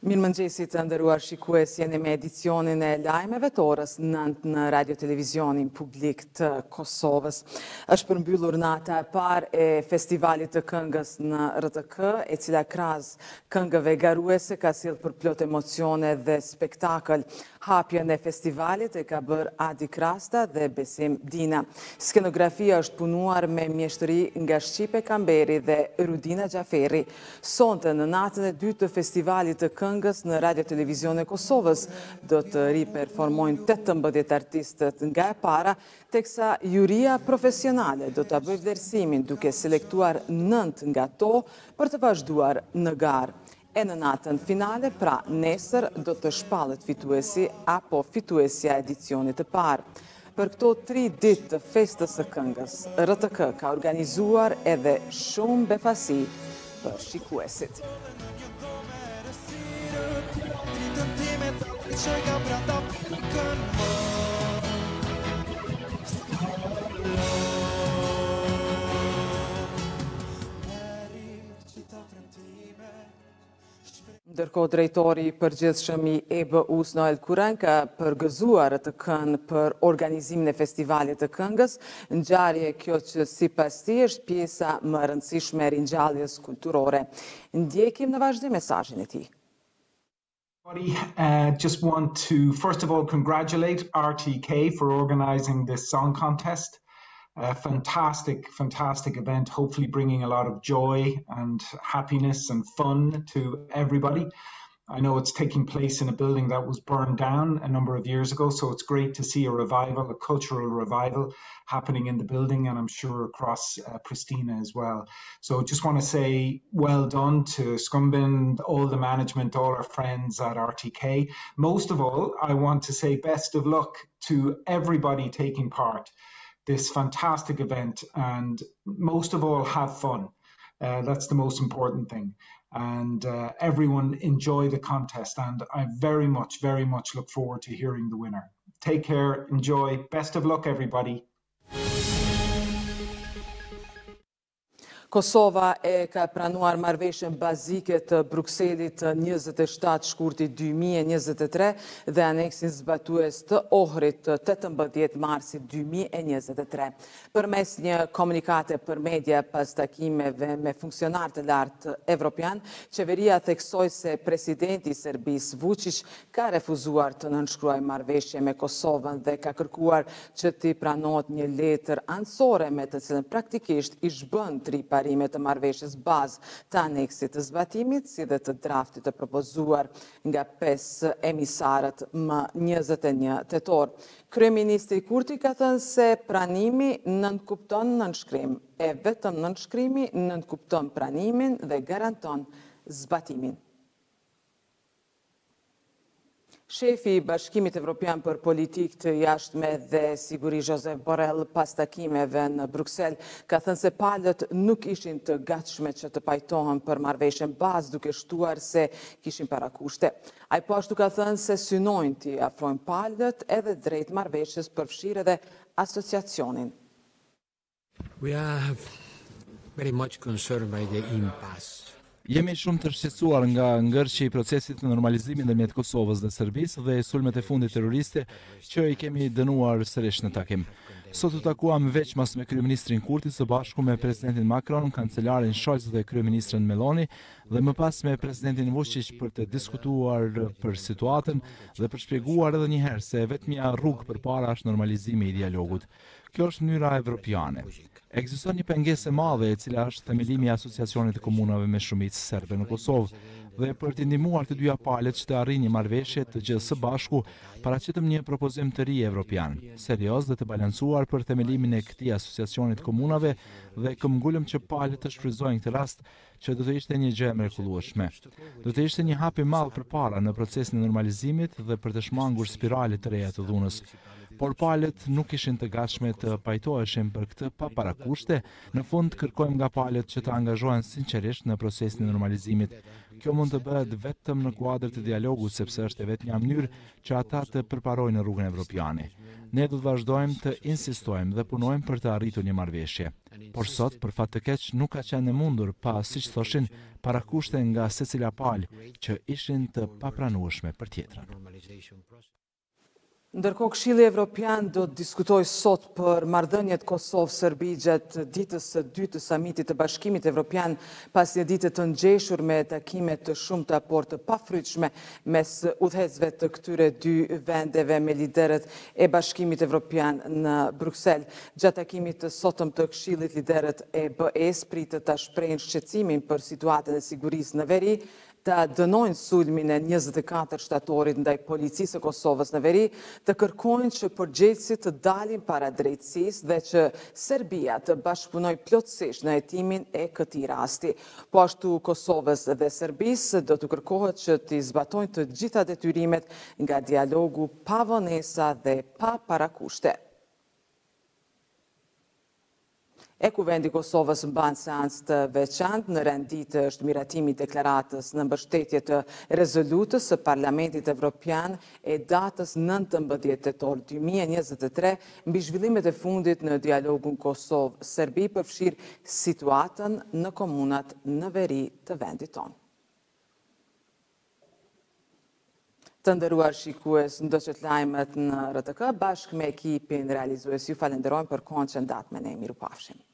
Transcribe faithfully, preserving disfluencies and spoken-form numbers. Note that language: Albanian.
Mirëmëngjesi të nderuar shikues, jeni me edicionin e lajmeve të orës nëntë në Radio Televizionin Publik të Kosovës. Është përmbyllur nata e parë e festivalit të këngës në R T K, e cila krahas këngëve garuese ka sjellë përplot emocione dhe spektakël. Hapjen e festivalit e ka bërë Adi Krasta dhe Besim Dina. Skenografia është punuar me mjeshtëri nga Shqipe Kamberi dhe Rudina Gjaferi. Sonte në natën e dytë të festivalit të këngës në Radio Televizion e Kosovës do të riperformojnë tetëmbëdhjetë artistët nga e para, teksa juria profesionale do të bëjë vlerësimin duke selektuar nëntë nga to për të vazhduar në garë. E në natën finale, pra nesër, do të shpallet fituesi apo fituesja edicionit të parë. Për këto tri ditë të festës së këngës, R T K ka organizuar edhe shumë befasi për shikuesit. Ndërkohë drejtori i përgjithshëm i E B U-s Noel Kuran ka përgëzuar R T K-n për organizimin e festivalit të këngës, ngjarje kjo që sipas tij është pjesa më e rëndësishme e ringjalljes kulturore. Ndjekim në vazhdim mesazhin e tij. Uh, just want to first of all congratulate R T K for organizing this song contest. A fantastic, fantastic event, hopefully bringing a lot of joy and happiness and fun to everybody. I know it's taking place in a building that was burned down a number of years ago, so it's great to see a revival, a cultural revival happening in the building, and I'm sure across uh, Pristina as well. So just want to say well done to Scumbin, all the management, all our friends at R T K. Most of all, I want to say best of luck to everybody taking part this fantastic event, and most of all, have fun. Uh, that's the most important thing. And uh, everyone enjoy the contest, and I very much, very much look forward to hearing the winner. Take care, enjoy, best of luck everybody. Kosova e ka pranuar marrëveshjen bazike të Brukselit njëzet e shtatë shkurti dy mijë e njëzet e tre dhe aneksin zbatues të Ohrit të tetëmbëdhjetë marsit dy mijë e njëzet e tre. Përmes një komunikate për media pas takimeve me funksionarë të lartë evropian, qeveria theksoi se presidenti i Serbisë Vučić ka refuzuar të nënshkruajë marrëveshje me Kosovën dhe ka kërkuar që t'i pranohet një letër anësore me të cilën praktikisht i zhbën tri të marrëveshjes bazë të aneksit të zbatimit, si dhe të draftit të propozuar nga pesë emisarët më njëzet e një tetor. Kryeministri Kurti ka thënë se pranimi nënkupton nënshkrim, e vetëm nënshkrimi nënkupton pranimin dhe garanton zbatimin. Shefi i Bashkimit Evropian për Politikë të Jashtme dhe Siguri Josep Borrell pas takimeve në Bruksel ka thënë se palët nuk ishin të gatshme që të pajtohen për marrëveshjen bazë, duke shtuar se kishin parakushte. Ai po ashtu ka thënë se synojnë t'i afrojnë palët edhe drejt marrëveshjes, përfshirë edhe asociacionin. We are very much concerned by the impasse. Jemi shumë të shqetësuar nga ngërçi i procesit të normalizimit ndërmjet Kosovës dhe Serbisë dhe sulmet e fundit terroriste që i kemi dënuar sërish në takim. Sot u takuam veç mas me kryeministrin Kurti së bashku me presidentin Macron, kancelarin Scholz dhe kryeministrin Meloni dhe më pas me presidentin Vučić për të diskutuar për situatën dhe për shpjeguar edhe një herë se vetmja rrugë përpara është normalizimi i dialogut. Kjo është mënyra evropiane. Ekziston një pengesë e madhe e cila është themelimi i asociacionit të komunave me shumicë serbe në Kosovë dhe për të ndihmuar të dyja palët që të arrijnë një marrëveshje të gjithë së bashku, paraqitëm një propozim të ri evropian, serioz dhe të balancuar për themelimin e këtij asociacionit të komunave dhe këmbgulëm që palët të shfrytëzojnë këtë rast që do të ishte një gjë e mrekullueshme. Do të ishte një hap i madh përpara në procesin e normalizimit dhe për të shmangur spiralet të reja të dhunës. por palët nuk ishin të gatshme të pajtoheshin për këtë pa parakushte. Në fund kërkojmë nga palët që të angazhohen sinqerisht në procesin e normalizimit. Kjo mund të bëhet vetëm në kuadër të dialogut, sepse është e vetmja mënyrë që ata të përparojnë rrugën evropiane. Ne do të vazhdojmë të insistojmë dhe punojmë për të arritur një marrëveshje. Por sot, për fat të keq, nuk ka qenë e mundur, pa, siç thoshin, parakushte nga secila palë që ishin të papranueshme për tjetrën. Ndërkohë, Këshilli Evropian do të diskutojë sot për marrëdhëniet Kosovë-Serbi gjatë ditës së dytë të samitit të Bashkimit Evropian, pas një dite të ngjeshur me takime të shumta por të pafryqshme mes udhëhecësve të këtyre dy vendeve me liderët e Bashkimit Evropian në Bruksel. Gjatë takimit të sotëm të Këshillit, liderët e B E-s pritet ta shprehin shqetësimin për situatën e sigurisë në veri, ta dënojnë sulmin e njëzet e katër shtatorit ndaj policisë së Kosovës në veri, të kërkojnë që përgjegjësit të dalin para drejtësisë dhe që Serbia të bashkëpunojë plotësisht në hetimin e këtij rasti. Po ashtu Kosovës dhe Serbisë do të kërkohet që të zbatojnë të gjitha detyrimet nga dialogu pa vonesa dhe pa parakushte. E Kuvendi Kosovës mban seancë të veçantë në rendit është miratimi i deklaratës në mbështetje të rezolutës së Parlamentit Evropian e datës nëntëmbëdhjetë tetor dy mijë e njëzet e tre mbi zhvillimet e fundit në dialogun Kosovë-Serbi përfshir situatën në komunat në veri të vendit tonë. Të nderuar shikues, ndoqët lajmet në R T K bashkë me ekipin realizues, ju falenderojmë për kohën që ndat me ne. Mirupafshim.